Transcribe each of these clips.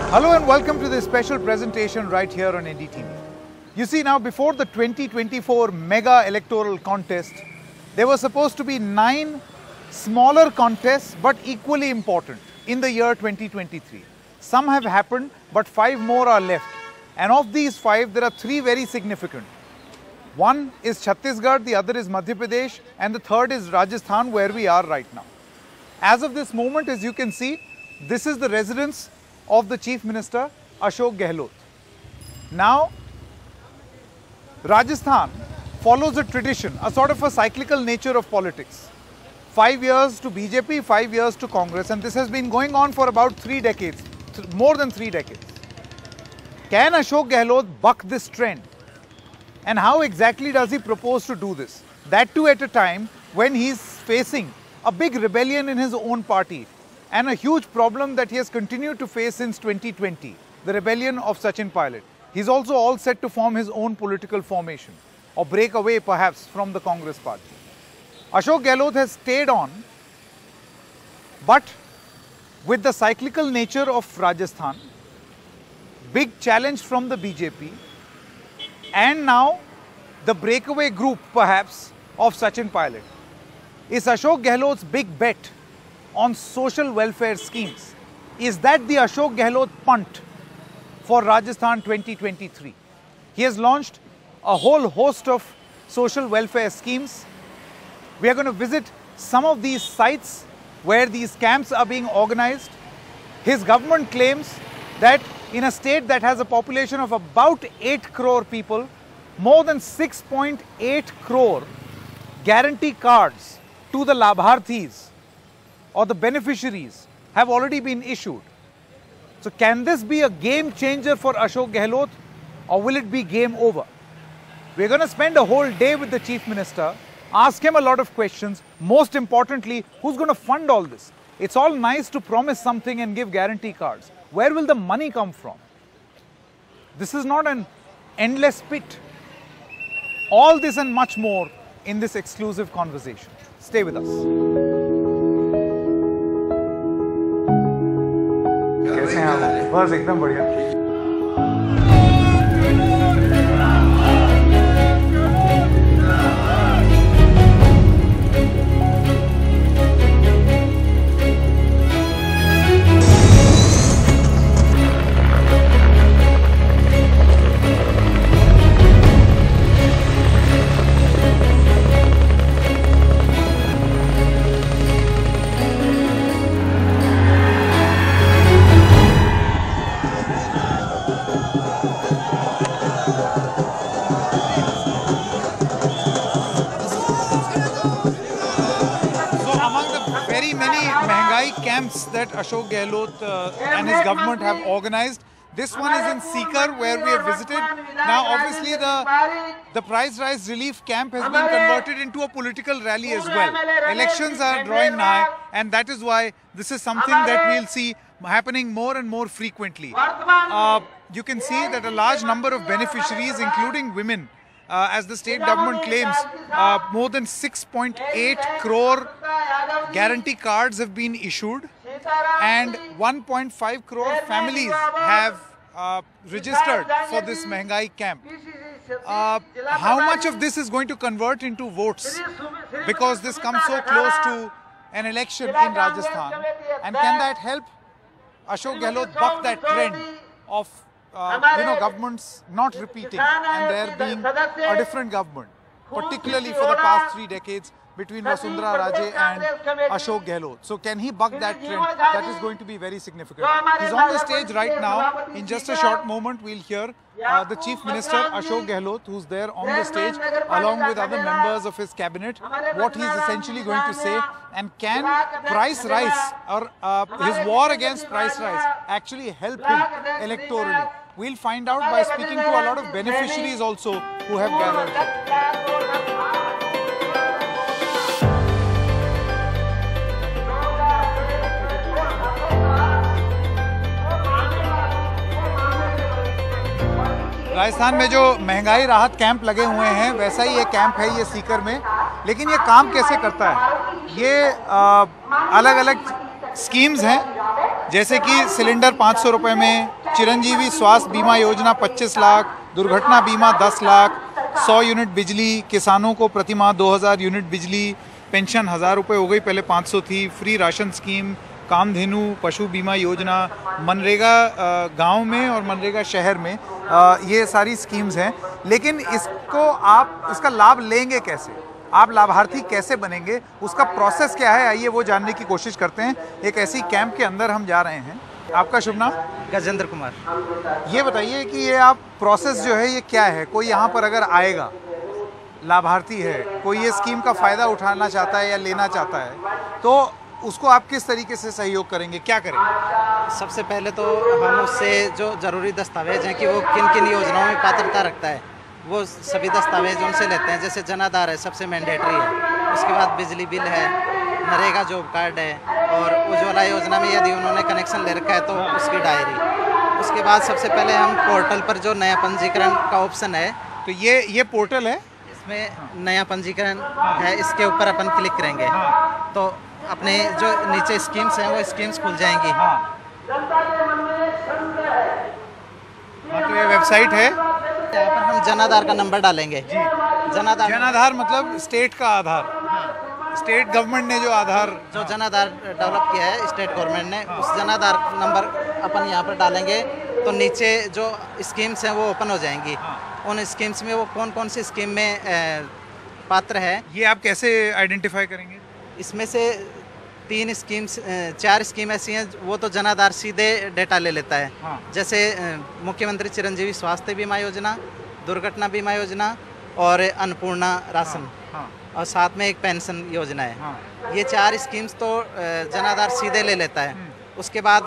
Hello and welcome to this special presentation right here on NDTV. You see, now before the 2024 mega electoral contest, there were supposed to be 9 smaller contests but equally important in the year 2023. Some have happened, but 5 more are left. And of these 5, there are 3 very significant. One is Chhattisgarh, the other is Madhya Pradesh, and the third is Rajasthan, where we are right now. As of this moment, as you can see, this is the residence of the Chief Minister, Ashok Gehlot. Now, Rajasthan follows a tradition, a sort of a cyclical nature of politics. 5 years to BJP, 5 years to Congress, and this has been going on for about 3 decades, more than 3 decades. Can Ashok Gehlot buck this trend? And how exactly does he propose to do this? That too at a time when he's facing a big rebellion in his own party and a huge problem that he has continued to face since 2020, the rebellion of Sachin Pilot. He's also all set to form his own political formation or break away perhaps from the Congress party. Ashok Gehlot has stayed on, but with the cyclical nature of Rajasthan, big challenge from the BJP, and now the breakaway group perhaps of Sachin Pilot. Is Ashok Gehlot's big bet on social welfare schemes? Is that the Ashok Gehlot punt for Rajasthan 2023? He has launched a whole host of social welfare schemes. We are going to visit some of these sites where these camps are being organized. His government claims that in a state that has a population of about 8 crore people, more than 6.8 crore guarantee cards to the Labharthis or the beneficiaries have already been issued. So can this be a game changer for Ashok Gehlot, or will it be game over? We're going to spend a whole day with the Chief Minister, ask him a lot of questions. Most importantly, who's going to fund all this? It's all nice to promise something and give guarantee cards. Where will the money come from? This is not an endless pit. All this and much more in this exclusive conversation. Stay with us. कैसे हैं आप? बस एकदम बढ़िया। Camps that Ashok Gehlot and his government have organized. This one is in Sikar, where we have visited. Now obviously the price rise relief camp has been converted into a political rally as well. Elections are drawing nigh, and that is why this is something that we'll see happening more and more frequently. You can see that a large number of beneficiaries, including women, as the state government claims, more than 6.8 crore guarantee cards have been issued, and 1.5 crore families have registered for this Mehengai camp. How much of this is going to convert into votes, because this comes so close to an election in Rajasthan, and can that help Ashok Gehlot buck that trend of governments not repeating and there being a different government, particularly for the past 3 decades between Vasundhara Raje and Ashok Gehlot? So can he buck that trend? That is going to be very significant. He's on the stage right now. In just a short moment, we'll hear the Chief Minister, Ashok Gehlot, who's there on the stage, along with other members of his cabinet, what he's essentially going to say. And can price rise, or his war against price rise, actually help him electorally? We'll find out by speaking to a lot of beneficiaries also who have gathered. Rajasthan में जो महंगाई राहत camp लगे हुए हैं, वैसा ही ये camp है ये सीकर में। लेकिन ये काम कैसे करता है? ये अलग अलग स्कीम्स हैं जैसे कि सिलेंडर 500 रुपये में, चिरंजीवी स्वास्थ्य बीमा योजना 25 लाख, दुर्घटना बीमा 10 लाख, 100 यूनिट बिजली, किसानों को प्रति माह 2000 यूनिट बिजली, पेंशन 1000 रुपये हो गई, पहले 500 थी, फ्री राशन स्कीम, कामधेनु पशु बीमा योजना, मनरेगा गांव में और मनरेगा शहर में, ये सारी स्कीम्स हैं। लेकिन इसका लाभ लेंगे कैसे, आप लाभार्थी कैसे बनेंगे, उसका प्रोसेस क्या है, आइए वो जानने की कोशिश करते हैं। एक ऐसी कैंप के अंदर हम जा रहे हैं। आपका शुभ नाम? गजेंद्र कुमार। ये बताइए कि ये आप प्रोसेस जो है ये क्या है, कोई यहाँ पर अगर आएगा लाभार्थी है, कोई ये स्कीम का फ़ायदा उठाना चाहता है या लेना चाहता है, तो उसको आप किस तरीके से सहयोग करेंगे, क्या करेंगे? सबसे पहले तो हम उससे जो ज़रूरी दस्तावेज हैं कि वो किन किन योजनाओं में पात्रता रखता है, वो सभी दस्तावेज उनसे लेते हैं। जैसे जन आधार है, सबसे मैंडेटरी है। उसके बाद बिजली बिल है, नरेगा जॉब कार्ड है, और उज्ज्वला योजना में यदि उन्होंने कनेक्शन ले रखा है तो उसकी डायरी। उसके बाद सबसे पहले हम पोर्टल पर जो नया पंजीकरण का ऑप्शन है, तो ये पोर्टल है, इसमें नया पंजीकरण है, इसके ऊपर अपन क्लिक करेंगे तो अपने जो नीचे स्कीम्स हैं वो स्कीम्स खुल जाएंगी। तो ये वेबसाइट है, यहाँ पर हम जन आधार का नंबर डालेंगे। जन आधार मतलब स्टेट का आधार, स्टेट गवर्नमेंट ने जो आधार, जो जन आधार डेवलप किया है स्टेट गवर्नमेंट ने, उस जन आधार नंबर अपन यहाँ पर डालेंगे तो नीचे जो स्कीम्स हैं वो ओपन हो जाएंगी। उन स्कीम्स में वो कौन कौन सी स्कीम में पात्र है, ये आप कैसे आइडेंटिफाई करेंगे? इसमें से 4 स्कीम ऐसी हैं वो तो जन आधार सीधे डेटा ले लेता है। जैसे मुख्यमंत्री चिरंजीवी स्वास्थ्य बीमा योजना, दुर्घटना बीमा योजना और अन्नपूर्णा राशन, और साथ में एक पेंशन योजना है। ये 4 स्कीम्स तो जन आधार सीधे ले लेता है। उसके बाद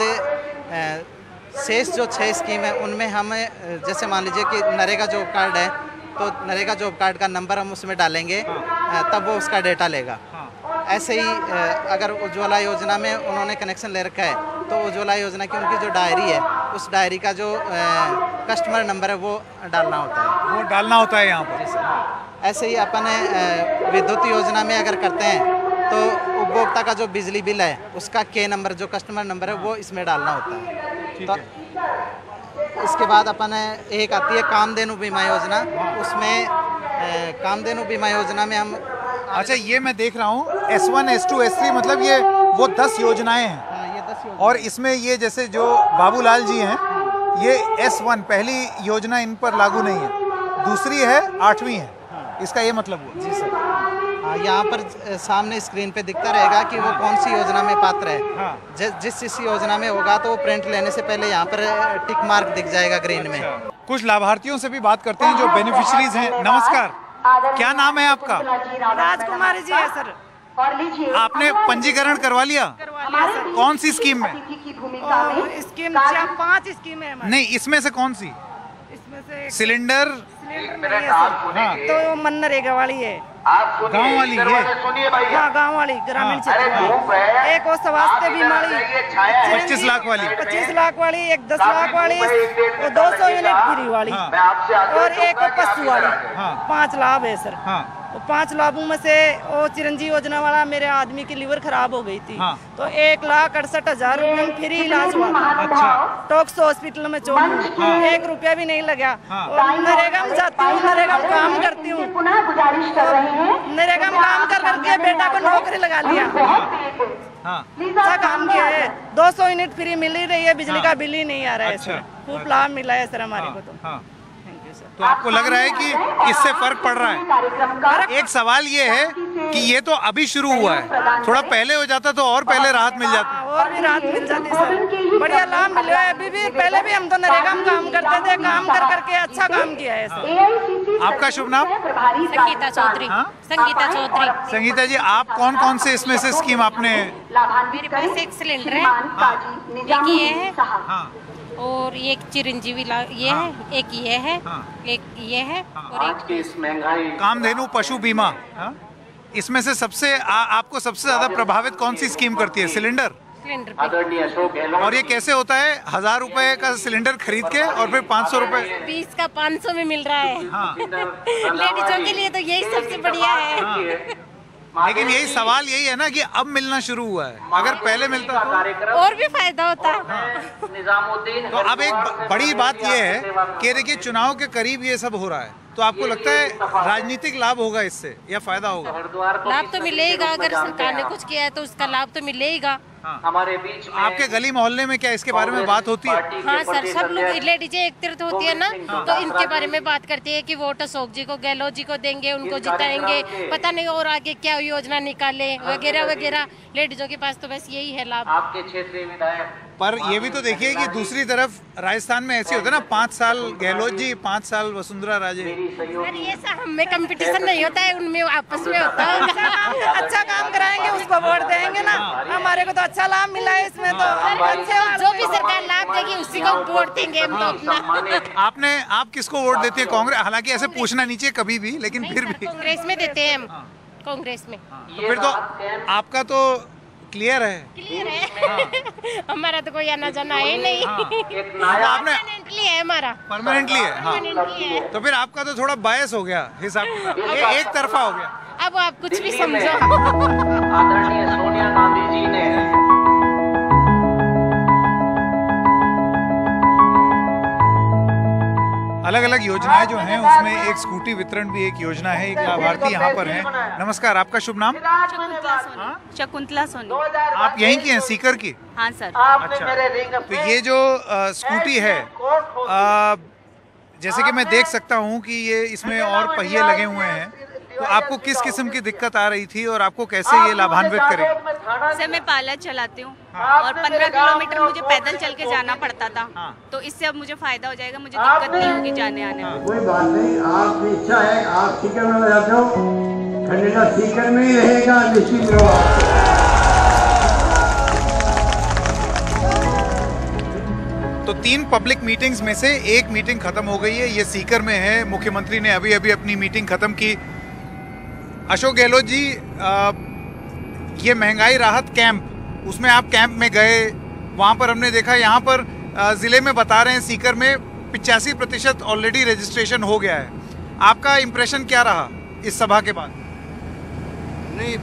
शेष जो 6 स्कीम है उनमें हम, जैसे मान लीजिए कि नरेगा जॉब कार्ड है, तो नरेगा जॉब कार्ड का नंबर हम उसमें डालेंगे, तब वो उसका डेटा लेगा। ऐसे ही अगर उज्ज्वला योजना में उन्होंने कनेक्शन ले रखा है तो उज्ज्वला योजना की उनकी जो डायरी है, उस डायरी का जो कस्टमर नंबर है वो डालना होता है, यहाँ पर। ऐसे ही अपन विद्युत योजना में अगर करते हैं तो उपभोक्ता का जो बिजली बिल है उसका के नंबर, जो कस्टमर नंबर है, वो इसमें डालना होता है। तो इसके बाद अपन एक आती है कामधेनु बीमा योजना, उसमें कामधेनु बीमा योजना में हम, अच्छा ये मैं देख रहा हूँ S1, S2, S3 मतलब ये वो 10 योजनाएं हैं। ये 10 योजना, और इसमें ये जैसे जो बाबूलाल जी हैं, ये S1 पहली योजना इन पर लागू नहीं है, दूसरी है, 8वीं है, इसका ये मतलब हुआ? जी सर। यहाँ पर सामने स्क्रीन पे दिखता रहेगा कि वो कौन सी योजना में पात्र है। जिस योजना में होगा तो वो प्रिंट लेने से पहले यहाँ पर टिक मार्क दिख जाएगा ग्रीन में। कुछ लाभार्थियों से भी बात करते हैं जो बेनिफिशरीज हैं। नमस्कार, क्या नाम है आपका? राजकुमारी जी है सर। आपने पंजीकरण करवा लिया? कौन सी स्कीम में? स्कीम 5 स्कीम है। नहीं, इसमें से कौन सी? इसमें से सिलेंडर नहीं है सर, तो मनरेगा वाली है, गाँव वाली है। हाँ, गाँव वाली, ग्रामीण क्षेत्र। एक वो स्वास्थ्य बीमा 25 लाख वाली, 25 लाख वाली, एक 10 लाख वाली, वो 200 यूनिट फ्री वाली, और एक पशु वाली। 5 लाभ है सर। वो 5 लाभों में से वो चिरंजीवी योजना वाला, मेरे आदमी की लीवर खराब हो गई थी, तो 1,68,000 रुपये में फ्री इलाज हुआ। अच्छा। टॉक्स हॉस्पिटल में 1 रुपया भी नहीं लगा। नरेगा में जाती हूँ, नरेगा में काम करती हूँ, नरेगा में काम कर करके बेटा को नौकरी लगा लिया। अच्छा काम किया है। 200 यूनिट फ्री मिल ही रही है, बिजली का बिल ही नहीं आ रहा है। अच्छा। खूब लाभ मिला है सर हमारे को। तो तो आपको लग रहा है कि इससे फर्क पड़ रहा है? एक सवाल ये है कि ये तो अभी शुरू हुआ है, थोड़ा पहले हो जाता तो और पहले राहत मिल जाती। और भी राहत मिल जाती सर, बढ़िया लाभ मिला है। अभी भी, पहले भी हम तो नरेगा में काम करते थे, काम कर करके अच्छा काम किया है सर। आपका शुभ नाम? संगीता चौधरी। संगीता चौधरी। संगीता जी, आप कौन कौन से इसमें से स्कीम आपने? मेरे पास एक सिलेंडर है, एक ये है, और एक चिरंजीवी ये है, एक ये है, एक ये है, और एक कामधेनु पशु बीमा। इसमें से सबसे आपको सबसे ज्यादा प्रभावित कौन सी स्कीम करती है? सिलेंडर। और ये कैसे होता है? 1000 रुपए का सिलेंडर खरीद के और फिर 500 रुपए 20 का 500 में मिल रहा है। लेडीजों के लिए तो यही सबसे बढ़िया है। लेकिन यही सवाल यही है ना कि अब मिलना शुरू हुआ है, अगर पहले मिलता तो और भी फायदा होता। तो अब एक बड़ी बात यह है कि देखिए चुनाव के करीब ये सब हो रहा है, तो आपको लगता है राजनीतिक लाभ होगा इससे या फायदा होगा? लाभ तो मिलेगा, अगर सरकार ने कुछ किया है तो उसका लाभ तो मिलेगा। हमारे बीच में आपके गली मोहल्ले में क्या इसके बारे में बात होती है? हाँ सर, सब लोग लेडीज एकत्रित होती है ना, तो इनके बारे में बात करती है कि वोट अशोक जी को, गहलोत जी को देंगे, उनको जिताएंगे, पता नहीं और आगे क्या योजना निकाले वगैरह वगैरह। लेडीजों के पास तो बस यही है लाभ। आपके क्षेत्रीय विधायक पर ये भी तो देखिए कि दूसरी तरफ राजस्थान में ऐसे होता है ना, 5 साल गहलोत जी, 5 साल वसुंधरा राजे। सर ये सब हमें कंपटीशन नहीं होता है, उनमें आपस में होता है। अच्छा काम कराएंगे उसको वोट देंगे ना, हमारे को तो अच्छा लाभ मिला है इसमें तो। जो भी सरकार लाभ देगी उसी को वोट देंगे हम तो अपना। आप किसको वोट देते हैं? कांग्रेस? हालांकि ऐसे पूछना नहीं चाहिए कभी भी, लेकिन फिर भी कांग्रेस में देते हैं हम, कांग्रेस में। तो फिर तो आपका तो क्लियर है। क्लियर है। हमारा तो कोई आना जाना है नहीं। आपने परमानेंटली है हमारा। परमानेंटली है, हाँ। परमानेंटली है। तो फिर आपका तो थोड़ा बायस हो गया हिसाब, एक तरफा हो गया। अब आप कुछ भी समझो। आदरणीय सोनिया गांधी जी ने अलग अलग योजनाएं जो हैं उसमें एक स्कूटी वितरण भी एक योजना है। एक लाभार्थी यहाँ पर है। नमस्कार, आपका शुभ नाम? शकुंतला सोनी। आप यहीं की हैं, सीकर की? हाँ सर। अच्छा, तो ये जो स्कूटी है, जैसे कि मैं देख सकता हूँ कि ये इसमें और पहिए लगे हुए हैं, तो आपको किस किस्म की दिक्कत आ रही थी और आपको कैसे ये लाभान्वित करेगी? सर मैं पार्लर चलाती हूँ और 15 किलोमीटर मुझे पैदल चल के जाना पड़ता था, तो इससे अब मुझे फायदा हो जाएगा, मुझे दिक्कत नहीं होगी जाने आने में। कोई बात नहीं, आपकी इच्छा है, आप सीकर में जाते हो, खंडेला सीकर में ही रहेगा, निश्चित रहो। तो 3 पब्लिक मीटिंग्स में से एक मीटिंग खत्म हो गई है, ये सीकर में है। मुख्यमंत्री ने अभी अभी अपनी मीटिंग खत्म की। अशोक गहलोत जी, ये महंगाई राहत कैंप, उसमें आप कैंप में गए, वहाँ पर हमने देखा, यहाँ पर ज़िले में बता रहे हैं सीकर में 85% ऑलरेडी रजिस्ट्रेशन हो गया है। आपका इम्प्रेशन क्या रहा इस सभा के बाद? नहीं,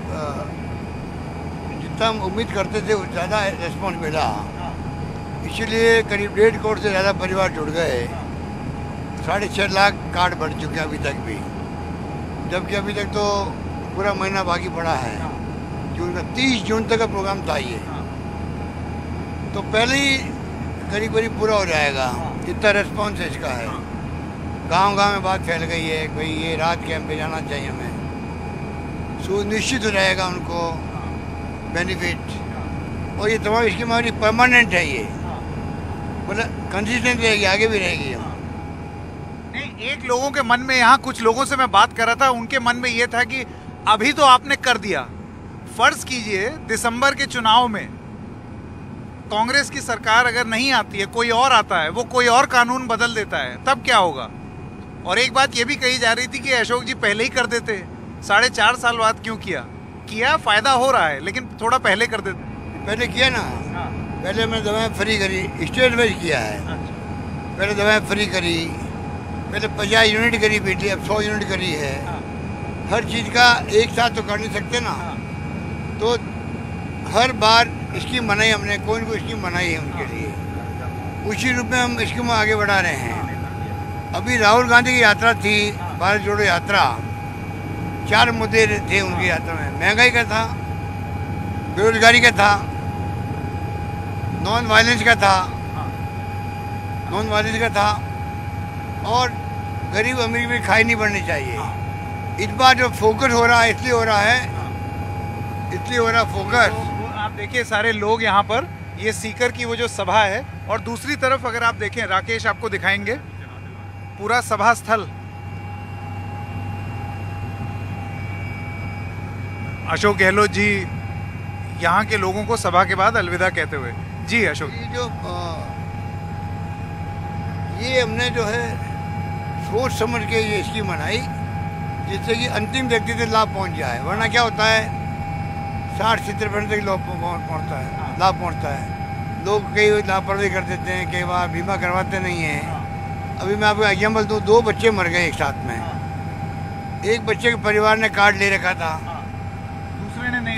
जितना हम उम्मीद करते थे ज़्यादा रिस्पॉन्स मिला, इसीलिए करीब 1.5 करोड़ से ज़्यादा परिवार जुड़ गए। 6.5 लाख कार्ड बढ़ चुके हैं अभी तक भी, जबकि अभी तक तो पूरा महीना बाकी पड़ा है। जून का 30 जून तक का प्रोग्राम था ये, तो पहले ही करीब करीब पूरा हो जाएगा, इतना रिस्पॉन्स इसका है। गांव गांव में बात फैल गई है, भाई ये रात कैंप पे जाना चाहिए हमें, सुनिश्चित हो जाएगा उनको बेनिफिट। और ये तमाम इसकी हमारी परमानेंट है, ये मतलब कंसिस्टेंट रहेगी, आगे भी रहेगी। नहीं, एक लोगों के मन में, यहाँ कुछ लोगों से मैं बात कर रहा था, उनके मन में ये था कि अभी तो आपने कर दिया, फर्ज कीजिए दिसंबर के चुनाव में कांग्रेस की सरकार अगर नहीं आती है, कोई और आता है, वो कोई और कानून बदल देता है, तब क्या होगा? और एक बात ये भी कही जा रही थी कि अशोक जी पहले ही कर देते, 4.5 साल बाद क्यों किया? फायदा हो रहा है लेकिन थोड़ा पहले कर देते। पहले किया ना, पहले मैंने दवाएं फ्री करी, स्टेट वाइज किया है। पहले दवाएं फ्री करी, पहले 50 यूनिट करी बेटी, अब 100 यूनिट करी है। हर चीज़ का एक साथ तो कर नहीं सकते ना, तो हर बार स्कीम बनाई हमने, कोई न कोई स्कीम बनाई है उनके लिए, उसी रूप में हम स्कीम आगे बढ़ा रहे हैं। अभी राहुल गांधी की यात्रा थी, भारत जोड़ो यात्रा, 4 मुद्दे थे उनकी यात्रा में। महंगाई का था, बेरोजगारी का था, नॉन वायलेंस का था, और गरीब अमीर में खाई नहीं बढ़नी चाहिए। इस बार जो फोकस हो रहा है, इसलिए हो रहा फोकस। आप देखिए सारे लोग यहाँ पर, ये सीकर की वो जो सभा है, और दूसरी तरफ अगर आप देखें, राकेश आपको दिखाएंगे पूरा सभा स्थल। अशोक गहलोत जी यहाँ के लोगों को सभा के बाद अलविदा कहते हुए। जी अशोक, ये हमने जो है सोच समझ के ये स्कीम बनाई, जिससे कि अंतिम व्यक्ति तक लाभ पहुंच जाए। वरना क्या होता है, 60-70% तक लाभ पहुंचता है। लोग कई लापरवाही कर देते हैं, कई बार बीमा करवाते नहीं हैं। अभी मैं आपको एग्जाम्पल दूँ, 2 बच्चे मर गए एक साथ में। एक बच्चे के परिवार ने कार्ड ले रखा था,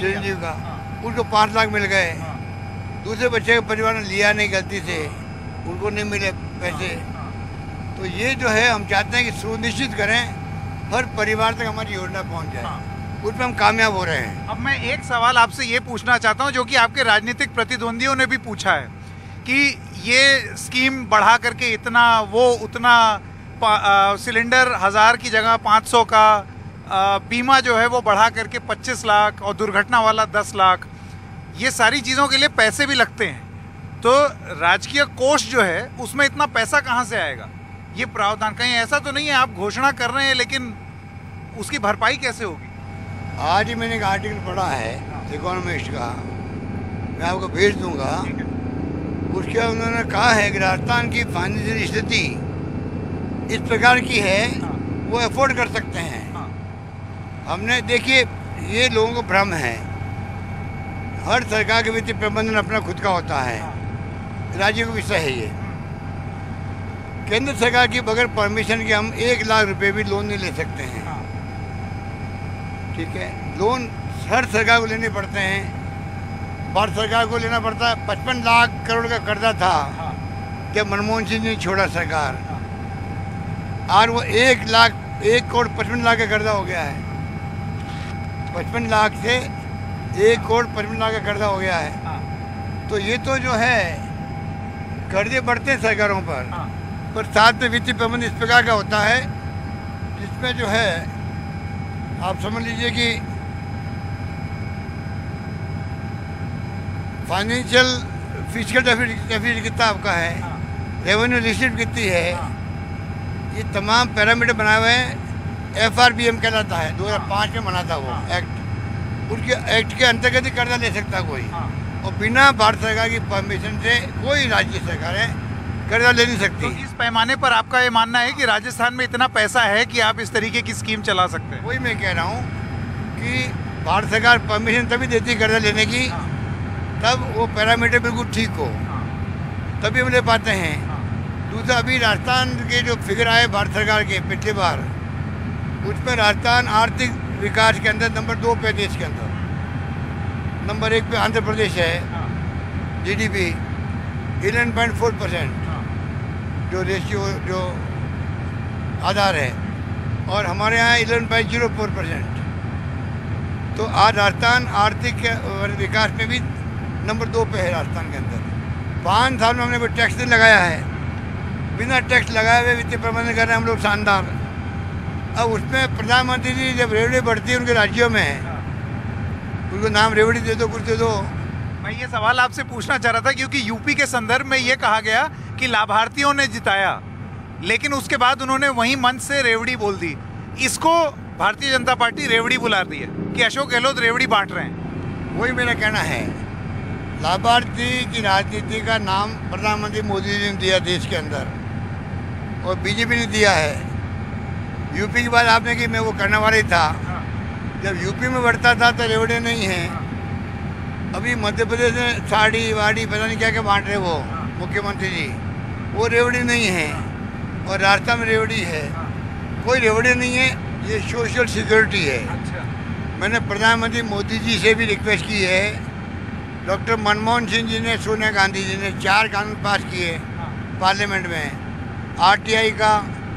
चिरंजीवी का, उनको 5 लाख मिल गए। दूसरे बच्चे के परिवार ने लिया नहीं गलती से, उनको नहीं मिले पैसे। तो ये जो है हम चाहते हैं कि सुनिश्चित करें हर परिवार तक हमारी योजना पहुंच जाए, उसमें हम कामयाब हो रहे हैं। अब मैं एक सवाल आपसे ये पूछना चाहता हूँ जो कि आपके राजनीतिक प्रतिद्वंदियों ने भी पूछा है कि ये स्कीम बढ़ा करके इतना वो उतना सिलेंडर 1000 की जगह 500 का, बीमा जो है वो बढ़ा करके 25 लाख और दुर्घटना वाला 10 लाख, ये सारी चीज़ों के लिए पैसे भी लगते हैं। तो राजकीय कोष जो है उसमें इतना पैसा कहाँ से आएगा? ये प्रावधान कहीं ऐसा तो नहीं है आप घोषणा कर रहे हैं लेकिन उसकी भरपाई कैसे होगी? आज ही मैंने एक आर्टिकल पढ़ा है इकोनॉमिस्ट का, मैं आपको भेज दूंगा। उसके उन्होंने कहा है कि राजस्थान की फाइनेंशियल स्थिति इस प्रकार की है वो अफोर्ड कर सकते हैं। हमने देखिए ये लोगों को भ्रम है, हर सरकार के वित्तीय प्रबंधन अपना खुद का होता है, राज्य का विषय है ये। केंद्र सरकार की बगैर परमिशन के हम 1 लाख रुपए भी लोन नहीं ले सकते हैं। ठीक है, लोन हर सरकार को लेने पड़ते हैं। भारत सरकार को लेना पड़ता है। 55 लाख करोड़ का कर्जा था जब मनमोहन सिंह ने छोड़ा सरकार, और वो 1 करोड़ 55 लाख का कर्जा हो गया है। 55 लाख से 1 करोड़ 55 लाख का कर्जा हो गया है। तो ये तो जो है कर्जे बढ़ते हैं सरकारों पर साथ में वित्तीय प्रबंधन इस प्रकार का होता है जिसमें जो है आप समझ लीजिए कि फाइनेंशियल फिजिकल डेफिसिट कितना आपका है, रेवेन्यू रिसीट कितनी है, ये तमाम पैरामीटर बनाए हुए हैं। FRBM कहलाता है, 2005 में बना था वो एक्ट। उसके एक्ट के अंतर्गत ही कर्जा ले सकता कोई, और बिना भारत सरकार की परमिशन से कोई राज्य सरकारें कर्जा ले नहीं सकती। तो इस पैमाने पर आपका ये मानना है कि राजस्थान में इतना पैसा है कि आप इस तरीके की स्कीम चला सकते हैं? वही मैं कह रहा हूँ कि भारत सरकार परमिशन तभी देती कर्जा लेने की तब वो पैरामीटर बिल्कुल ठीक हो, तभी हम ले पाते हैं। दूसरा, अभी राजस्थान के जो फिगर आए भारत सरकार के पिछली बार, उसमें राजस्थान आर्थिक विकास के अंदर नंबर 2 पे देश के अंदर। नंबर 1 पे आंध्र प्रदेश है, GDP 11.4% जो रेशियो जो आधार है, और हमारे यहाँ 11.04%। तो आज राजस्थान आर्थिक विकास में भी नंबर 2 पे है राजस्थान के अंदर। 5 साल में हमने कोई टैक्स नहीं लगाया है, बिना टैक्स लगाए हुए वित्तीय प्रबंधन कर रहे हैं हम लोग, शानदार। अब उसमें प्रधानमंत्री जी जब रेवड़ी बढ़ती है उनके राज्यों में, उनको नाम रेवड़ी दे दो, कुछ दे दो। मैं ये सवाल आपसे पूछना चाह रहा था क्योंकि यूपी के संदर्भ में ये कहा गया कि लाभार्थियों ने जिताया, लेकिन उसके बाद उन्होंने वहीं मंच से रेवड़ी बोल दी। इसको भारतीय जनता पार्टी रेवड़ी बुला रही है कि अशोक गहलोत रेवड़ी बांट रहे हैं। वही मेरा कहना है, लाभार्थी की राजनीति का नाम प्रधानमंत्री मोदी जी ने दिया देश के अंदर, और बीजेपी ने दिया है। यूपी की बात आपने की, मैं वो करने वाला ही था। जब यूपी में बढ़ता था तो रेवड़ी नहीं है। अभी मध्य प्रदेश में साड़ी वाड़ी पता नहीं क्या क्या बांट रहे वो मुख्यमंत्री जी, वो रेवड़ी नहीं है। और राजस्थान में रेवड़ी है, कोई रेवड़ी नहीं है, ये सोशल सिक्योरिटी है। मैंने प्रधानमंत्री मोदी जी से भी रिक्वेस्ट की है, डॉक्टर मनमोहन सिंह जी ने, सोनिया गांधी जी ने 4 कानून पास किए पार्लियामेंट में, RTI का,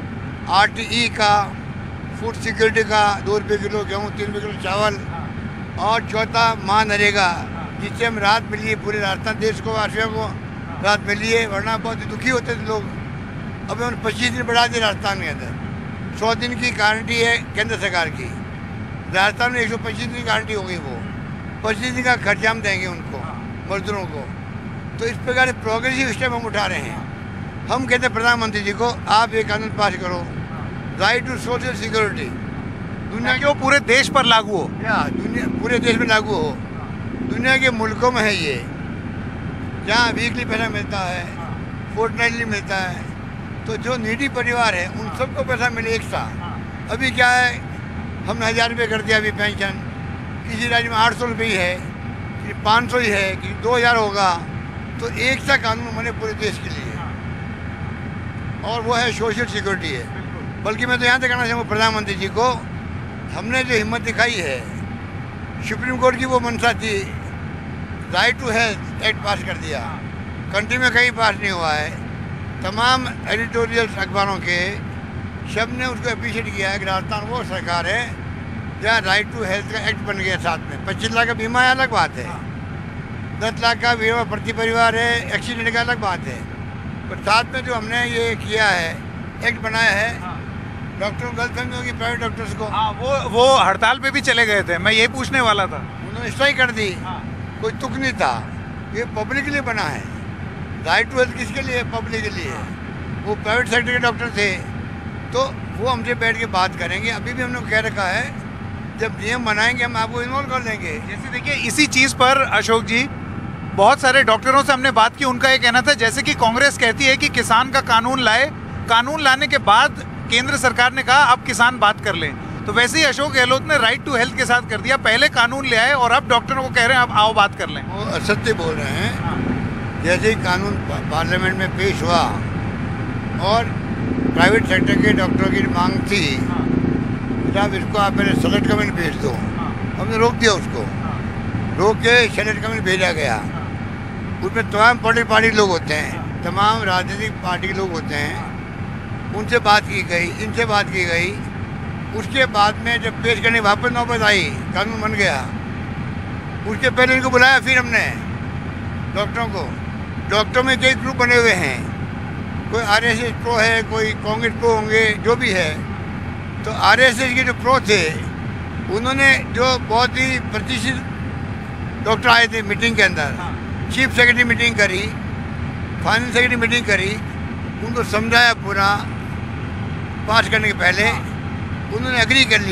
RTE का, फूड सिक्योरिटी का, 2 रुपये किलो गेहूँ, 3 रुपये किलो चावल, और चौथा महानरेगा, जिससे हम राहत मिली है पूरे राजस्थान देश को, वासियों को राहत मिली है। वरना बहुत दुखी होते थे लोग। अभी उन्होंने 25 दिन बढ़ा दिए राजस्थान के अंदर। 100 दिन की गारंटी है केंद्र सरकार की, राजस्थान में 125 दिन की गारंटी हो गई। वो 25 दिन का खर्चा हम देंगे उनको, मजदूरों को। तो इस प्रकार प्रोग्रेसिव स्टेप हम उठा रहे हैं। हम कहते हैं प्रधानमंत्री जी को, आप ये कानून पास करो, राइट टू सोशल सिक्योरिटी, दुनिया के वो पूरे देश पर लागू हो, या दुनिया पूरे देश में लागू हो। दुनिया के मुल्कों में है ये, जहाँ वीकली पैसा मिलता है, फोर्टनाइटली मिलता है, तो जो नीडी परिवार है उन सबको पैसा मिले एक साथ। अभी क्या है, हमने 1000 रुपये कर दिया अभी पेंशन, किसी राज्य में 800 रुपये ही है, किसी 500 ही है, किसी 2000 होगा। तो एक सा कानून बने पूरे देश के लिए, और वो है सोशल सिक्योरिटी है। बल्कि मैं तो यहाँ से कहना चाहूँगा प्रधानमंत्री जी को, हमने जो हिम्मत दिखाई है सुप्रीम कोर्ट की वो मंशा थी, right to health act pass कर दिया, कंट्री में कहीं पास नहीं हुआ है। तमाम एडिटोरियल अखबारों के सब ने उसको अप्रिशिएट किया है कि राजस्थान वो सरकार है जहाँ राइट टू हेल्थ का एक्ट बन गया। साथ में 25 लाख का बीमा है, अलग बात है, 10 लाख का बीमा प्रति परिवार है, एक्सीडेंट का अलग बात है, पर साथ में जो हमने ये किया है, एक्ट बनाया है, डॉक्टरों को गलतफहमी होगी प्राइवेट डॉक्टर्स को। हाँ, वो हड़ताल पे भी चले गए थे, मैं यही पूछने वाला था। उन्होंने स्ट्राइक कर दी, कोई तुक नहीं था, ये पब्लिक के लिए बना है। राइट टू हेल्थ किसके लिए? पब्लिक के लिए। वो प्राइवेट सेक्टर के डॉक्टर थे, तो वो हमसे बैठ के बात करेंगे। अभी भी हमने कह रखा है जब नियम बनाएंगे हम आपको इन्वॉल्व कर लेंगे। जैसे देखिए इसी चीज़ पर अशोक जी, बहुत सारे डॉक्टरों से हमने बात की, उनका ये कहना था जैसे कि कांग्रेस कहती है कि किसान का कानून लाए, कानून लाने के बाद केंद्र सरकार ने कहा अब किसान बात कर लें, तो वैसे ही अशोक गहलोत ने राइट टू हेल्थ के साथ कर दिया। पहले कानून ले आए और अब डॉक्टरों को कह रहे हैं अब आओ बात कर लें। वो असत्य बोल रहे हैं। जैसे ही कानून पार्लियामेंट में पेश हुआ और प्राइवेट सेक्टर के डॉक्टरों की मांग थी, साहब इसको आप पहले सेलेक्ट कमेटी भेज दो, हमने रोक दिया उसको, रोक के सेलेक्ट कमेटी भेजा गया। उसमें तमाम पॉलिटिकल पार्टी लोग होते हैं, तमाम राजनीतिक पार्टी के लोग होते हैं, उनसे बात की गई, इनसे बात की गई। उसके बाद में जब पेश करने वापस नौबत आई, कानून बन गया, उसके पहले इनको बुलाया फिर हमने डॉक्टरों को। डॉक्टरों में कई ग्रुप बने हुए हैं, कोई आरएसएस प्रो है, कोई कांग्रेस प्रो होंगे, जो भी है। तो आरएसएस के जो प्रो थे उन्होंने जो बहुत ही प्रतिष्ठित डॉक्टर आए थे मीटिंग के अंदर, चीफ सेक्रेटरी मीटिंग करी, फाइनेंस सेक्रेटरी मीटिंग करी, उनको समझाया पूरा, पास करने के पहले उन्होंने एग्री कर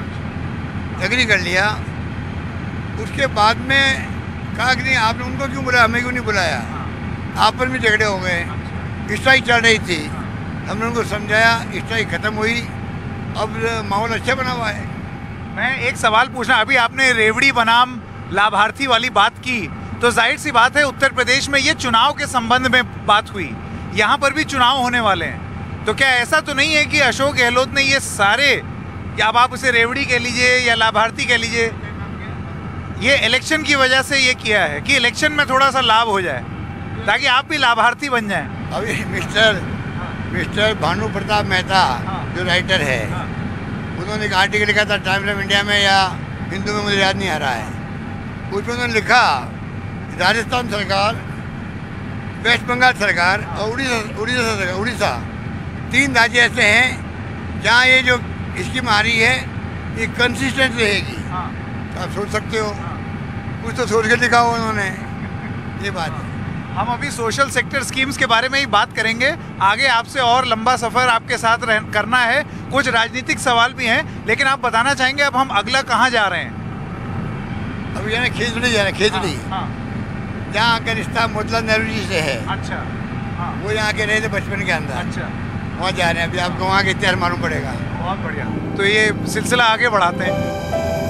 लिया। उसके बाद में कहा कि नहीं आपने उनको क्यों बुलाया, हमें क्यों नहीं बुलाया। आपस में झगड़े हो गए, स्ट्राइक चल रही थी, हमने उनको समझाया, स्ट्राइक खत्म हुई, अब माहौल अच्छा बना हुआ है। मैं एक सवाल पूछना, अभी आपने रेवड़ी बनाम लाभार्थी वाली बात की, तो जाहिर सी बात है उत्तर प्रदेश में ये चुनाव के संबंध में बात हुई, यहाँ पर भी चुनाव होने वाले हैं, तो क्या ऐसा तो नहीं है कि अशोक गहलोत ने ये सारे, या अब आप उसे रेवड़ी कह लीजिए या लाभार्थी कह लीजिए, ये इलेक्शन की वजह से ये किया है कि इलेक्शन में थोड़ा सा लाभ हो जाए ताकि आप भी लाभार्थी बन जाएं? अभी मिस्टर भानु प्रताप मेहता जो राइटर है, उन्होंने एक आर्टिकल लिखा था टाइम्स ऑफ इंडिया में या हिंदू में, मुझे याद नहीं आ रहा है, उसमें उन्होंने लिखा राजस्थान सरकार, वेस्ट बंगाल सरकार और उड़ीसा 3 राज्य ऐसे हैं जहाँ ये जो स्कीम आ रही है ये कंसिस्टेंट रहेगी। तो आप सोच सकते हो, कुछ तो सोच के लिखा हो उन्होंने, ये बात है। हम अभी सोशल सेक्टर स्कीम्स के बारे में ही बात करेंगे, आगे आपसे और लंबा सफ़र आपके साथ करना है, कुछ राजनीतिक सवाल भी हैं, लेकिन आप बताना चाहेंगे अब हम अगला कहाँ जा रहे हैं? अभी जाना खेजड़ी जा रहे हैं, खेजड़ी, जहाँ का रिश्ता मोतीलाल नेहरू जी से है। अच्छा, वो यहाँ के रहे थे बचपन के अंदर। अच्छा, वहाँ जा रहे हैं, अभी आपको वहाँ का इतिहास मालूम पड़ेगा। बहुत बढ़िया, तो ये सिलसिला आगे बढ़ाते हैं।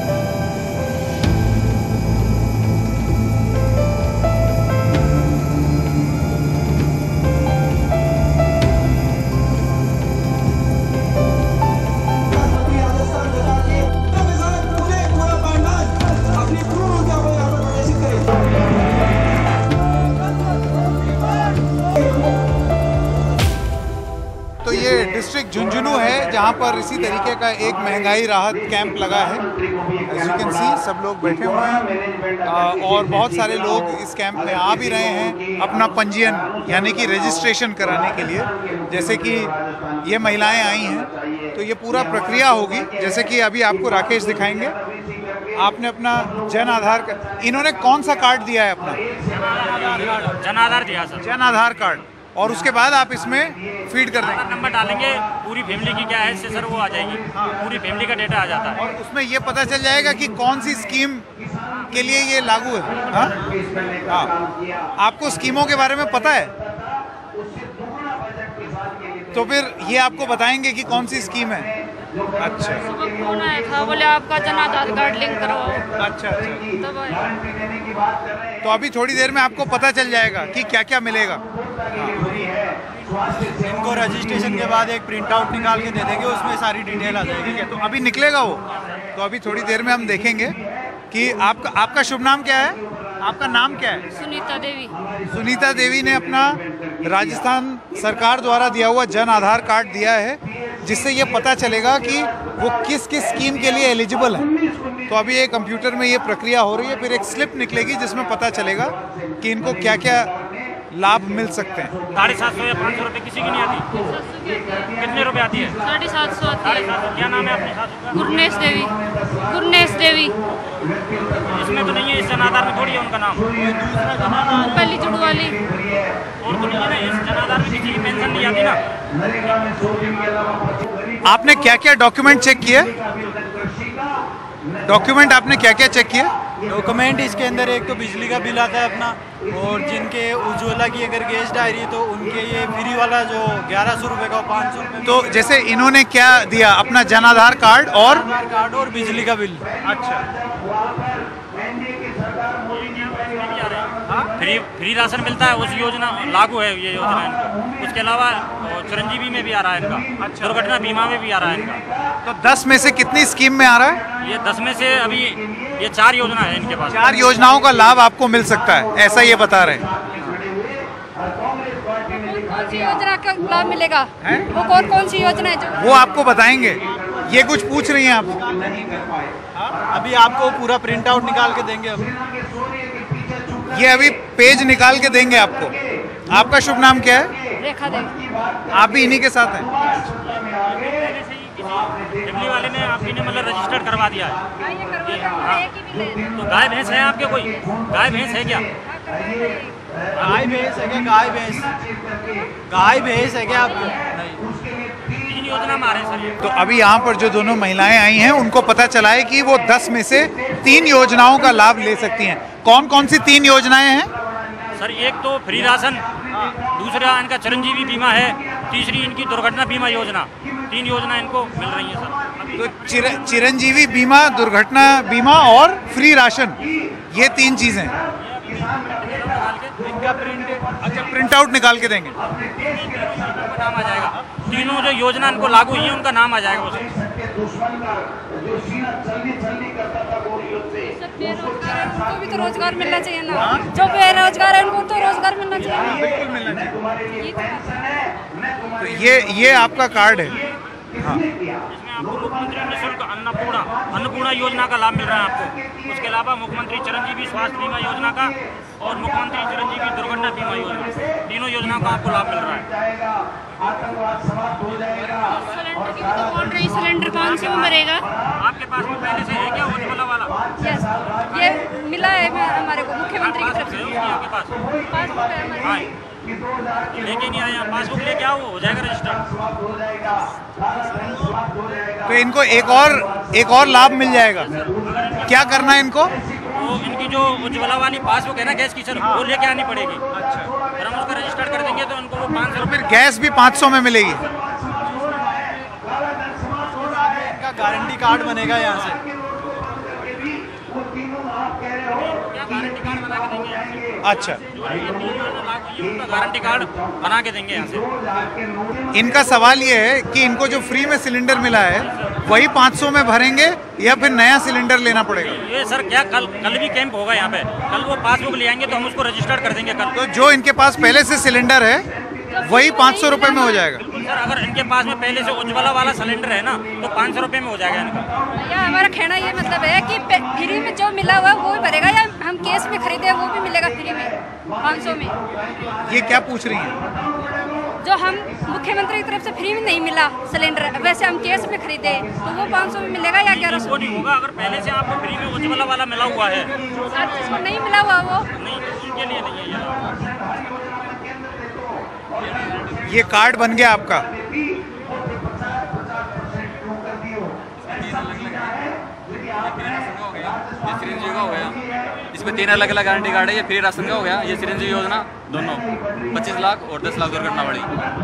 तो ये डिस्ट्रिक्ट झुंझुनू है जहाँ पर इसी तरीके का एक महंगाई राहत कैंप लगा है। एज यू कैन सी सब लोग बैठे हुए हैं और बहुत सारे लोग इस कैंप में आ भी रहे हैं अपना पंजीयन यानी कि रजिस्ट्रेशन कराने के लिए। जैसे कि ये महिलाएं आई हैं तो ये पूरा प्रक्रिया होगी, जैसे कि अभी आपको राकेश दिखाएंगे। आपने अपना जन आधार कार्ड, इन्होंने कौन सा कार्ड दिया है अपना? जन आधार दिया सर। जन आधार कार्ड, और उसके बाद आप इसमें फीड कर देंगे, नंबर डालेंगे, पूरी फैमिली की क्या है इससे सर वो आ जाएगी। हाँ, पूरी फैमिली का डेटा आ जाता है और उसमें ये पता चल जाएगा कि कौन सी स्कीम के लिए ये लागू है। हाँ, आपको स्कीमों के बारे में पता है तो फिर ये आपको बताएंगे कि कौन सी स्कीम है। अच्छा, फोन आया था, बोले आपका जन आधार कार्ड लिंक करवाओ। अच्छा, तो अभी थोड़ी देर में आपको पता चल जाएगा कि क्या क्या मिलेगा। इनको रजिस्ट्रेशन के बाद एक प्रिंट आउट निकाल के दे देंगे, उसमें सारी डिटेल आ जाएगी। ठीक है, तो अभी निकलेगा वो, तो अभी थोड़ी देर में हम देखेंगे कि आपका शुभ नाम क्या है? आपका नाम क्या है? सुनीता देवी। सुनीता देवी ने अपना राजस्थान सरकार द्वारा दिया हुआ जन आधार कार्ड दिया है, जिससे ये पता चलेगा कि वो किस किस स्कीम के लिए एलिजिबल है। तो अभी ये कंप्यूटर में ये प्रक्रिया हो रही है, फिर एक स्लिप निकलेगी जिसमें पता चलेगा कि इनको क्या क्या लाभ मिल सकते हैं। 750 या 500 रुपये किसी की नहीं आती। कितने रुपए आती है? 750 आती है। 750। क्या नाम है अपने सासू का? गुरनेश देवी। गुरनेश देवी। इसमें तो नहीं है, इस जन आधार में थोड़ी है उनका नाम। पहली जुड़ू वाली। और तो नहीं है ना, इस जन आधार में किसी की पेंशन नहीं आती ना। आपने क्या क्या डॉक्यूमेंट चेक किए? डॉक्यूमेंट आपने क्या क्या चेक किए? डॉक्यूमेंट इसके अंदर एक तो बिजली का बिल आता है अपना, और जिनके उज्ज्वला की अगर गैस डायरी तो उनके ये फ्री वाला जो 1100 रुपये का 500 रुपये। तो जैसे इन्होंने क्या दिया? अपना जन आधार कार्ड और बिजली का बिल। अच्छा। फ्री राशन मिलता है, उस योजना लागू है ये योजना इनको। उसके अलावा चिरंजीवी में भी आ रहा है इनका। अच्छा। दुर्घटना बीमा में भी आ रहा है इनका। तो 10 में से कितनी स्कीम में आ रहा है? ये 10 में से अभी ये 4 योजना है इनके पास। 4 योजनाओं का लाभ आपको मिल सकता है, ऐसा ये बता रहे हैं। कौन सी योजना का लाभ मिलेगा? वो कौन सी योजना है जो? वो आपको बताएंगे। ये कुछ पूछ रही हैं आप? अभी आपको पूरा प्रिंट आउट निकाल के देंगे। ये अभी पेज निकाल के देंगे आपको। आपका शुभ नाम क्या है? रेखा देवी। आप भी इन्हीं के साथ हैं? फैमिली वाले ने आपकी ने मतलब रजिस्टर्ड करवा दिया है। तो गाय भैंस है आपके? कोई गाय भैंस है क्या? गाय भैंस है क्या? गाय भैंस है क्या आपको? तीन योजना में आ रहे हैं सर ये। तो अभी यहाँ पर जो दोनों महिलाएं आई हैं, उनको पता चला है कि वो 10 में से 3 योजनाओं का लाभ ले सकती हैं। कौन कौन सी 3 योजनाएं हैं? सर एक तो फ्री राशन, दूसरा इनका चिरंजीवी बीमा है, तीसरी इनकी दुर्घटना बीमा योजना। 3 योजना इनको मिल रही है सर। तो चिरंजीवी बीमा, दुर्घटना बीमा और फ्री राशन, ये 3 चीजें। इनका प्रिंट आउट निकाल के देंगे। नाम आ जाएगा। तीनों जो योजना इनको लागू हुई है उनका नाम आ जाएगा उसमें। उनको भी तो रोजगार मिलना चाहिए ना। जो बेरोजगार है उनको तो रोजगार मिलना चाहिए। बिल्कुल मिलना चाहिए। तो ये आपका कार्ड है। हाँ। इसमें आपको मुख्यमंत्री निःशुल्क अन्नपूर्णा योजना का लाभ मिल रहा है आपको। उसके अलावा मुख्यमंत्री चिरंजीवी स्वास्थ्य बीमा योजना का और मुख्यमंत्री चिरंजीवी दुर्घटना बीमा योजना, तीनों योजनाओं का आपको लाभ मिल रहा है। सिलेंडर की भी तो बोल रही, सिलेंडर 500 में मरेगा। आपके पास में पहले से है क्या उज्ज्वला वाला? यस, ये मिला है हमारे को मुख्यमंत्री की तरफ से। आपके पास पासबुक है हमारे पास। लेके नहीं आए? पासबुक लेके आओ, हो जाएगा रजिस्टर। तो इनको एक और लाभ मिल जाएगा। क्या करना है इनको? वो इनकी जो उज्ज्वला वाली पासबुक है ना गैस की सर, वो लेके आनी पड़ेगी। अच्छा। फिर हम उसका रजिस्टर कर देंगे तो उनको वो 500 रुपये। फिर गैस भी 500 में मिलेगी। इनका गारंटी कार्ड बनेगा यहाँ से। गारंटी कार्ड बना के देंगे यहाँ से। अच्छा। गारंटी कार्ड बना के देंगे यहाँ से। इनका सवाल ये है कि इनको जो फ्री में सिलेंडर मिला है वही 500 में भरेंगे या फिर नया सिलेंडर लेना पड़ेगा? ये सर क्या कल भी कैंप होगा यहाँ पे। कल वो पासबुक ले आएंगे तो हम उसको रजिस्टर कर देंगे कल। तो जो इनके पास पहले से सिलेंडर है वही 500 रुपये में हो जाएगा? सर अगर इनके पास में पहले से उज्ज्वला वाला सिलेंडर है ना तो 500 रुपये में हो जाएगा इनका। या हमारा कहना ये मतलब है कि फ्री में जो मिला हुआ वो ही भरेगा, या हम केस में खरीदे वो भी मिलेगा फ्री में 500 में। ये क्या पूछ रही हैं? जो हम मुख्यमंत्री की तरफ से फ्री में नहीं मिला सिलेंडर, वैसे हम केस में खरीदे तो वो 500 में मिलेगा या 1100? नहीं होगा। अगर पहले से आपको फ्री में उज्ज्वला वाला मिला हुआ है, जिसको नहीं मिला हुआ वो नहीं, उनके लिए नहीं है ये। ये कार्ड बन गया आपका। चिरंजीवी का हो गया, इसमें 3 अलग अलग गारंटी कार्ड है। ये फ्री राशन का हो गया, ये चिरंजीवी योजना दोनों 25 लाख और 10 लाख दुर्घटना वाली।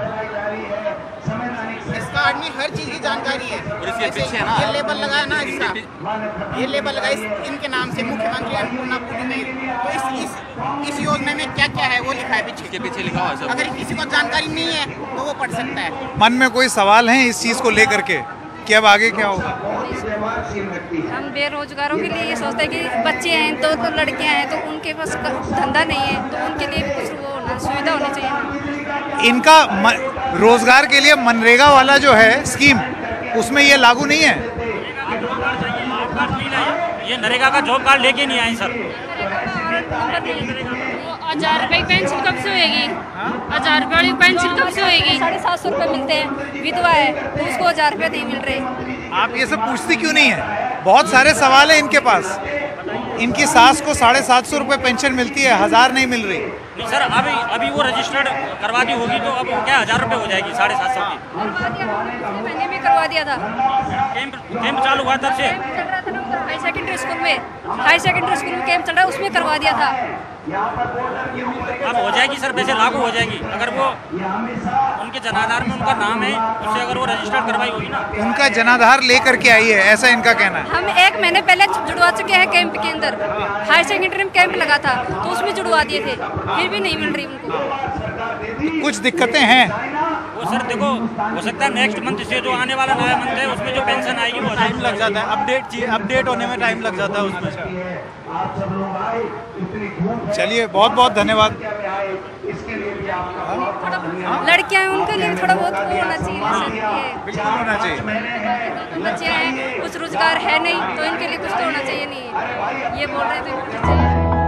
इस कार्ड में हर चीज की जानकारी है। और इसके पीछे है ना ये लेबल लगा है ना, इसका ये लेबल लगा इनके नाम से मुख्यमंत्री अन्नपूर्णा तो इस योजना में क्या क्या है वो लिखा है पीछे। इसके पीछे लिखा हुआ है सब। अगर किसी को जानकारी नहीं है तो वो पढ़ सकता है। मन में कोई सवाल है इस चीज को लेकर के कि अब आगे क्या होगा? हम बेरोजगारों के लिए ये सोचते हैं कि बच्चे हैं, दो लड़कियां हैं, तो उनके पास धंधा नहीं है, तो उनके लिए भी कुछ वो होना, सुविधा होनी चाहिए। इनका रोजगार के लिए मनरेगा वाला जो है स्कीम, उसमें ये लागू नहीं है। ये नरेगा का जॉब कार्ड लेके नहीं आए सर। 1000 रुपए की पेंशन कब से होएगी? 1000 रुपए वाली पेंशन कब से होएगी? 750 रुपए मिलते हैं, विधवा है तो उसको 1000 रुपए नहीं मिल रहे। आप ये सब पूछती क्यों नहीं है? बहुत सारे सवाल है इनके पास। इनकी सास को 750 रुपए पेंशन मिलती है, 1000 नहीं मिल रही। नहीं सर, अभी वो रजिस्टर्ड करवा दी होगी तो अब क्या 1000 रुपए हो जाएगी 750 की। महीने में करवा दिया था, कैंप चालू हुआ तब से। हाई सेकेंडरी स्कूल में कैंप चल रहा है, उसमें करवा दिया था। अब हो जाएगी सर, वैसे लागू हो जाएगी अगर वो उनके जनाधार में उनका नाम है, उससे अगर वो रजिस्टर करवाई होगी ना। उनका जनाधार लेकर के आई है, ऐसा इनका कहना है। हम 1 महीने पहले जुड़वा चुके हैं कैंप के अंदर, हाई सेकेंडरी में कैंप लगा था तो उसमें जुड़वा दिए थे, फिर भी नहीं मिल रही उनको। कुछ दिक्कतें हैं वो सर, देखो हो सकता है नेक्स्ट मंथ से जो आने वाला नया मंथ है उसमें जो पेंशन आएगी वो टाइम लग जाता है, अपडेट होने में टाइम लग जाता है उसमें। चलिए, बहुत बहुत धन्यवाद। लड़कियां हैं उनके लिए थोड़ा बहुत वो होना चाहिए, बिल्कुल होना चाहिए। बच्चे हैं, कुछ रोजगार है नहीं तो इनके लिए कुछ तो होना चाहिए। नहीं ये बोल रहे थे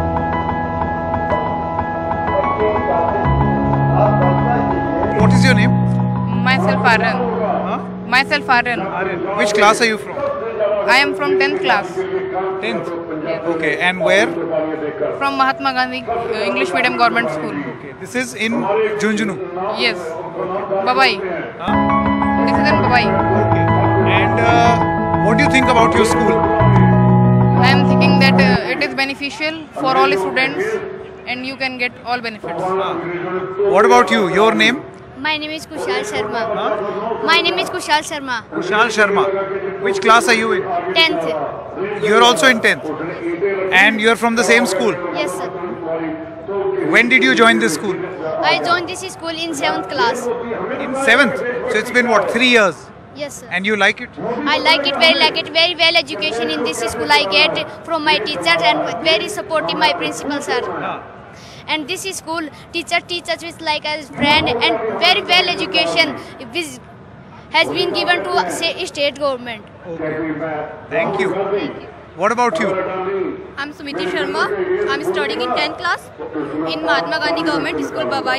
What is your name? Myself Aryan. Myself Aryan. Which class are you from? I am from 10th class. 10th? Okay, and where? From Mahatma Gandhi English Medium Government School. Okay, this is in Junjunu? Yes. Babai. This is in Babai. Okay. And what do you think about your school? I am thinking that it is beneficial for all students and you can get all benefits. What about you? Your name? My name is Kushal Sharma. My name is Kushal Sharma. Kushal Sharma. Which class are you in? 10th. You're also in 10th? And you're from the same school? Yes, sir. When did you join this school? I joined this school in 7th class. In 7th? So it's been what, 3 years? Yes, sir. And you like it? I like it, very well education in this school I get from my teachers and very supportive my principal sir. And this school teacher teaches with like a friend and very well education which has been given to state government. Okay. Thank you. What about you? I'm Sumiti Sharma. I'm studying in 10th class in Mahatma Gandhi Government School, Babai.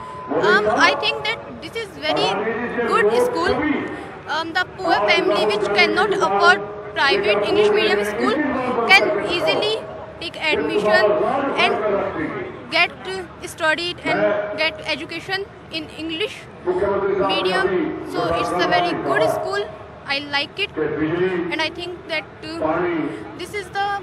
I think that this is very good school. The poor family which cannot afford private English medium school can easily take admission and get studied and get education in English medium. So it's a very good school. I like it, and I think that this is the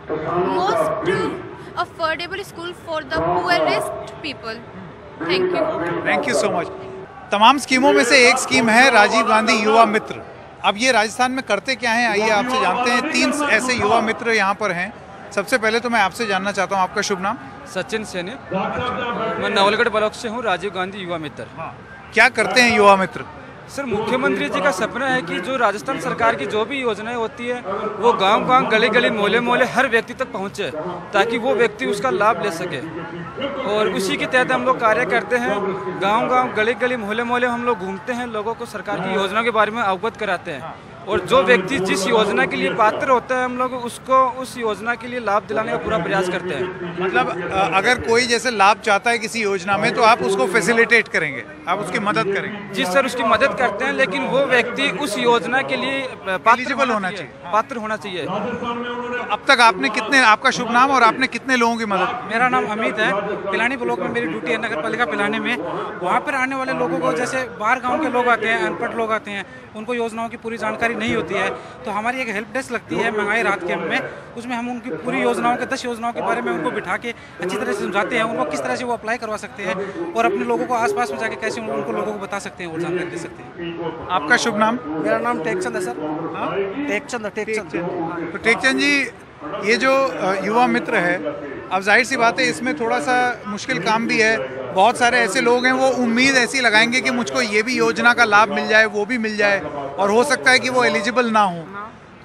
most affordable school for the poorest people. Thank you. Thank you so much. तमाम स्कीमों में से एक scheme है राजीव गांधी युवा मित्र। अब ये राजस्थान में करते क्या हैं, आइए आपसे जानते हैं। 3 ऐसे युवा मित्र यहाँ पर हैं। सबसे पहले तो मैं आपसे जानना चाहता हूँ, आपका शुभ नाम? सचिन सैनी। मैं नवलगढ़ ब्लॉक से हूँ, राजीव गांधी युवा मित्र। क्या करते हैं युवा मित्र? सर, मुख्यमंत्री जी का सपना है कि जो राजस्थान सरकार की जो भी योजनाएं होती है वो गांव-गांव, गली-गली, मोहल्ले-मोहल्ले हर व्यक्ति तक पहुंचे ताकि वो व्यक्ति उसका लाभ ले सके। और उसी के तहत हम लोग कार्य करते हैं। गांव-गांव, गली-गली, मोहल्ले-मोहल्ले हम लोग घूमते हैं, लोगों को सरकार की योजनाओं के बारे में अवगत कराते हैं। और जो व्यक्ति जिस योजना के लिए पात्र होता है हम लोग उसको उस योजना के लिए लाभ दिलाने का पूरा प्रयास करते हैं। मतलब अगर कोई जैसे लाभ चाहता है किसी योजना में तो आप उसको फैसिलिटेट करेंगे, आप उसकी मदद करेंगे? जी सर, उसकी मदद करते हैं, लेकिन वो व्यक्ति उस योजना के लिए एलिजिबल होना चाहिए, पात्र होना चाहिए। तो अब तक आपने कितने, आपका शुभ नाम और आपने कितने लोगों की मदद? मेरा नाम अमित है। पिलानी ब्लॉक में मेरी ड्यूटी है, नगर पालिका पिलानी में। वहाँ पर आने वाले लोगों को, जैसे बाहर गाँव के लोग आते हैं, अनपढ़ लोग आते हैं, उनको योजनाओं की पूरी जानकारी नहीं होती है, तो हमारी एक हेल्प डेस्क लगती है महंगाई राहत कैंप में। उसमें हम उनकी पूरी योजनाओं के 10 योजनाओं के बारे में उनको बिठा के अच्छी तरह से समझाते हैं, उनको किस तरह से वो अप्लाई करवा सकते हैं और अपने लोगों को आसपास में जाके कैसे उनको लोगों को बता सकते हैं और जानकारी दे सकते हैं। आपका शुभ नाम? मेरा नाम टेकचंद है सर। टेकचंद। तो टेकचंद जी, ये जो युवा मित्र है, अब जाहिर सी बात है इसमें थोड़ा सा मुश्किल काम भी है। बहुत सारे ऐसे लोग हैं वो उम्मीद ऐसी लगाएंगे कि मुझको ये भी योजना का लाभ मिल जाए, वो भी मिल जाए, और हो सकता है कि वो एलिजिबल ना हो।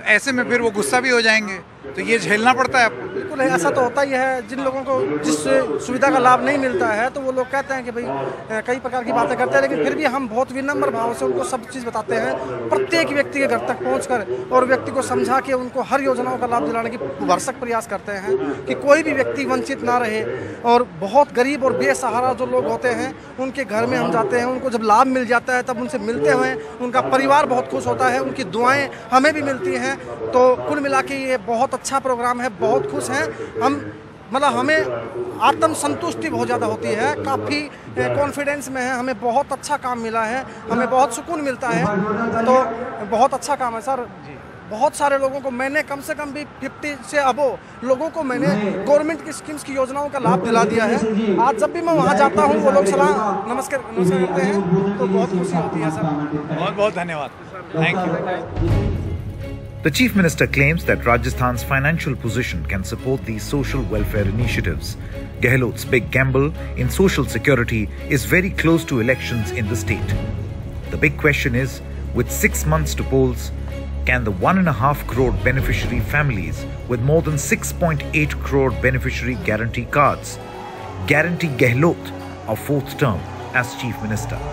ऐसे में फिर वो गुस्सा भी हो जाएंगे, तो ये झेलना पड़ता है आपको। बिल्कुल ऐसा तो होता ही है। जिन लोगों को जिस सुविधा का लाभ नहीं मिलता है तो वो लोग कहते हैं कि भाई कई प्रकार की बातें करते हैं, लेकिन फिर भी हम बहुत विनम्र भाव से उनको सब चीज़ बताते हैं, प्रत्येक व्यक्ति के घर तक पहुंचकर और व्यक्ति को समझा के उनको हर योजनाओं का लाभ दिलाने की भरसक प्रयास करते हैं कि कोई भी व्यक्ति वंचित ना रहे। और बहुत गरीब और बेसहारा जो लोग होते हैं उनके घर में हम जाते हैं, उनको जब लाभ मिल जाता है तब उनसे मिलते हुए उनका परिवार बहुत खुश होता है, उनकी दुआएँ हमें भी मिलती हैं। तो कुल मिला के ये बहुत अच्छा प्रोग्राम है, बहुत खुश हैं हम। मतलब हमें आत्म संतुष्टि बहुत ज़्यादा होती है, काफ़ी कॉन्फिडेंस में है, हमें बहुत अच्छा काम मिला है, हमें बहुत सुकून मिलता है। तो बहुत अच्छा काम है सर। बहुत सारे लोगों को मैंने कम से कम भी 50 से अबो लोगों को मैंने गवर्नमेंट की स्कीम्स की योजनाओं का लाभ दिला दिया है। आज जब भी मैं वहाँ जाता हूँ वो लोग सलाम नमस्कार करते हैं तो बहुत खुशी होती है सर। बहुत बहुत धन्यवाद, thank you. The Chief Minister claims that Rajasthan's financial position can support these social welfare initiatives. Gehlot's big gamble in social security is very close to elections in the state. The big question is, with 6 months to polls, can the 1.5 crore beneficiary families with more than 6.8 crore beneficiary guarantee cards guarantee Gehlot a 4th term as Chief Minister?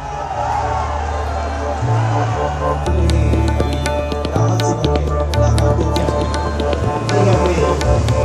Thank you.